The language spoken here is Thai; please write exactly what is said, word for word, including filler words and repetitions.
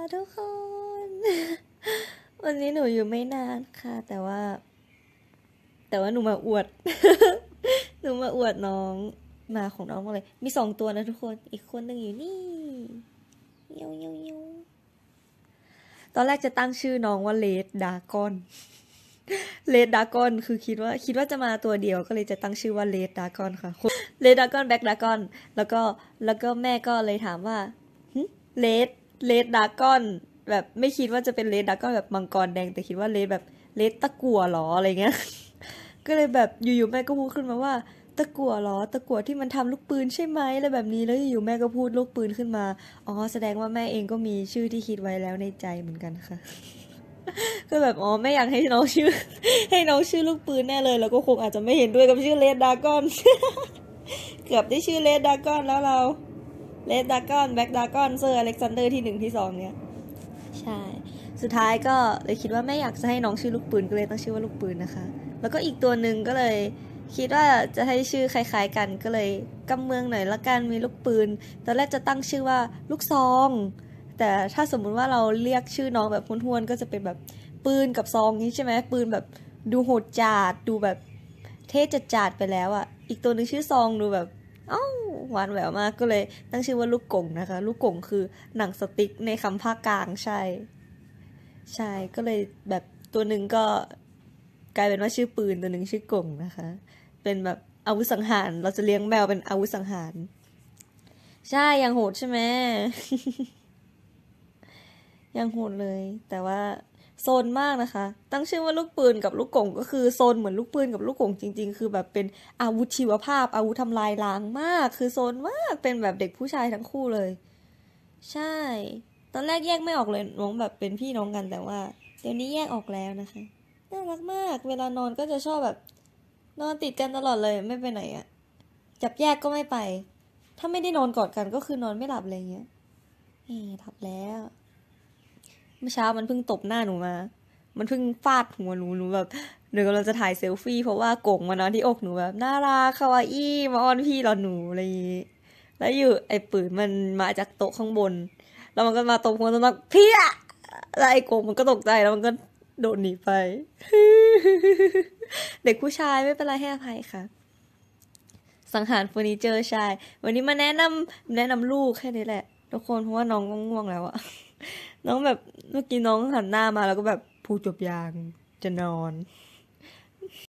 ทุกคนวันนี้หนูอยู่ไม่นานค่ะแต่ว่าแต่ว่าหนูมาอวดหนูมาอวดน้องหมาของน้องเลยมีสองตัวนะทุกคนอีกคนหนึ่งอยู่นี่เงี้ยวเงี้ยวเงี้ยวตอนแรกจะตั้งชื่อน้องว่าเลดดากอนเลดดากอนคือคิดว่าคิดว่าจะมาตัวเดียวก็เลยจะตั้งชื่อว่าเลดดากอนค่ะเลดดากอนแบ็กดากอนแล้วก็แล้วก็แม่ก็เลยถามว่าเลดเลดดากอนแบบไม่คิดว่าจะเป็นเลดดากอนแบบมังกรแดงแต่คิดว่าเลดแบบเลดตะกั่วหรออะไรเงี้ยก็เลยแบบอยู่ๆแม่ก็พูดขึ้นมาว่าตะกั่วหรอตะกั่วที่มันทำลูกปืนใช่ไหมอะไรแบบนี้แล้วอยู่ๆแม่ก็พูดลูกปืนขึ้นมาอ๋อแสดงว่าแม่เองก็มีชื่อที่คิดไว้แล้วในใจเหมือนกันค่ะก็แบบอ๋อไม่อยากให้น้องชื่อให้น้องชื่อลูกปืนแน่เลยแล้วก็คงอาจจะไม่เห็นด้วยกับชื่อเลดดากอนเกือบได้ชื่อเลดดากอนแล้วเราเลดดากอนแบ็กดากอนเซอร์อเล็กซานเดอร์ที่หนึ่งที่สองเนี่ยใช่สุดท้ายก็เลยคิดว่าแม่อยากจะให้น้องชื่อลูกปืนก็เลยตั้งชื่อว่าลูกปืนนะคะแล้วก็อีกตัวหนึ่งก็เลยคิดว่าจะให้ชื่อคล้ายๆกันก็เลยกำเมืองหน่อยละกันมีลูกปืนตอนแรกจะตั้งชื่อว่าลูกซองแต่ถ้าสมมุติว่าเราเรียกชื่อน้องแบบห้วนๆก็จะเป็นแบบปืนกับซองนี้ใช่ไหมปืนแบบดูโหดจัดดูแบบเท่จัดๆไปแล้วอ่ะอีกตัวหนึ่งชื่อซองดูแบบเอ้าหวานแหววมากก็เลยตั้งชื่อว่าลูกกงนะคะลูกกงคือหนังสติ๊กในคำภาคกลางใช่ใช่ก็เลยแบบตัวหนึ่งก็กลายเป็นว่าชื่อปืนตัวหนึ่งชื่อกงนะคะเป็นแบบอาวุธสังหารเราจะเลี้ยงแมวเป็นอาวุธสังหารใช่ยังโหดใช่ไหม ยังโหดเลยแต่ว่าโซนมากนะคะตั้งชื่อว่าลูกปืนกับลูกกงก็คือโซนเหมือนลูกปืนกับลูกกงจริงๆคือแบบเป็นอาวุธชีวภาพอาวุธทำลายล้างมากคือโซนมากเป็นแบบเด็กผู้ชายทั้งคู่เลยใช่ตอนแรกแยกไม่ออกเลยน้องแบบเป็นพี่น้องกันแต่ว่าเดี๋ยวนี้แยกออกแล้วนะคะน่ารักมากเวลานอนก็จะชอบแบบนอนติดกันตลอดเลยไม่ไปไหนอะจับแยกก็ไม่ไปถ้าไม่ได้นอนกอดกันก็คือนอนไม่หลับอะไรเงี้ยเฮ้หลับแล้วเมื่อเช้ามันเพิ่งตบหน้าหนูมา มันเพิ่งฟาดหัวหนูหนูแบบหนูกำลังจะถ่ายเซลฟี่เพราะว่ากงมานอนที่อกหนูแบบน่ารักคาวาอี้มาอ้อนพี่รอหนูอะไรอย่างงี้แล้วอยู่ไอ้ปืนมันมาจากโต๊ะข้างบนแล้วมันก็มาตบหัวตรงนั้นเพี้ยแล้วไอ้กงมันก็ตกใจแล้วมันก็โดดหนีไปเด็กผู้ชายไม่เป็นไรให้อภัยค่ะสังหารเฟอร์นิเจอร์ชายวันนี้มาแนะนำแนะนำลูกแค่นี้แหละทุกคนเพราะว่าน้องก็ง่วงแล้วอะน้องแบบเมื่อกี้น้องหันหน้ามาแล้วก็แบบพูดจบยางจะนอน